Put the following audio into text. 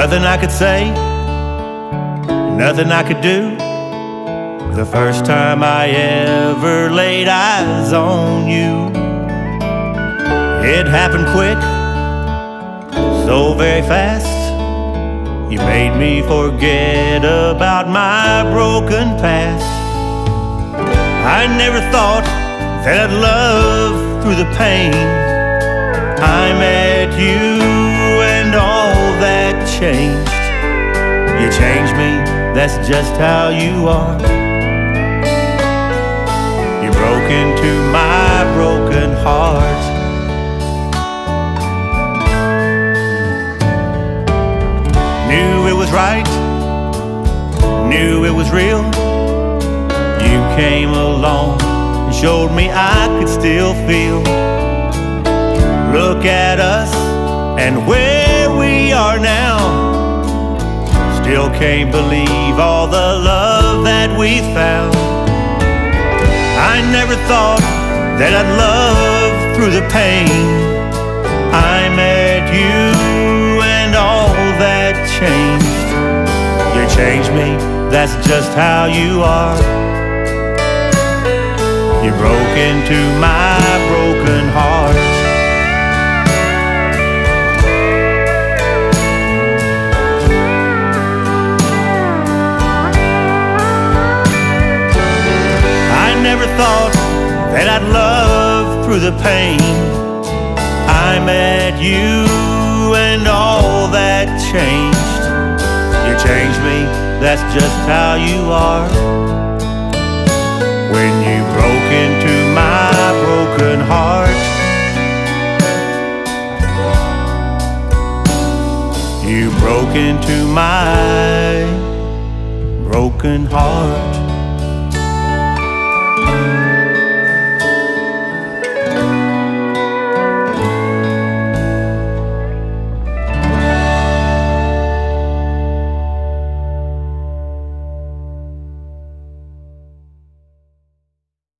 Nothing I could say, nothing I could do. The first time I ever laid eyes on you, it happened quick, so very fast. You made me forget about my broken past. I never thought that I'd love through the pain. I met you and all that changed. You changed me, that's just how you are. You broke into my broken heart. Knew it was right, knew it was real. You came along and showed me I could still feel. Look at us and where we are now. Still can't believe all the love that we found. I never thought that I'd love through the pain. I met you and all that changed. You changed me, that's just how you are. You broke into my broken heart. I never thought that I'd love through the pain. I met you and all that changed. You changed me, that's just how you are. When you broke into my broken heart, you broke into my broken heart.